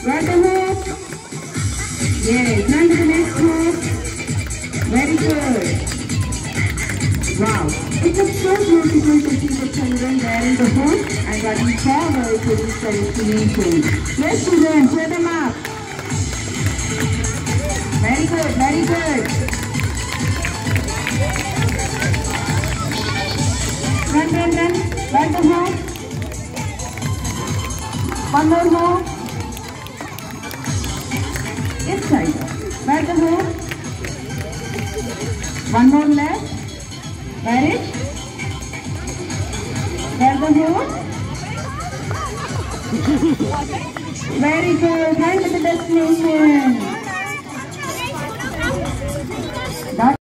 Got the hook? Yes, run to the next hook. Very good. Wow, it was so beautiful to see the children wearing the hook and running forward to reach the destination. Let's do them, set them up. Very good, very good. Run, run, run. Got the hook. One more hook. This side. Got the hook. One more left. Got it? Got the hook? Very good. Right to the destination.